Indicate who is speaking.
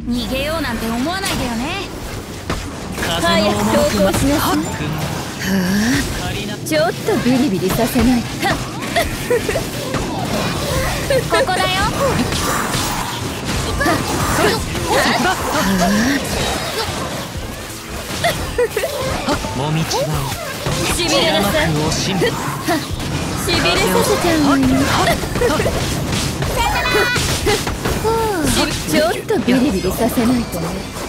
Speaker 1: 逃げようなんて思わないでよね。
Speaker 2: 早く投稿しなさい。ちょっとビリビリさせない。
Speaker 1: ここだよ。
Speaker 3: もみちば
Speaker 2: しびれなさい。
Speaker 3: 惜しむ。
Speaker 2: しびれさせちゃうのよ。ちょっとビリビリさせないとね。